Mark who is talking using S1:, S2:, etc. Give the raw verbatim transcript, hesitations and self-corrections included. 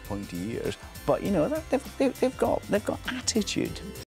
S1: pointy ears, but you know, they've, they've, they've got they've got attitude.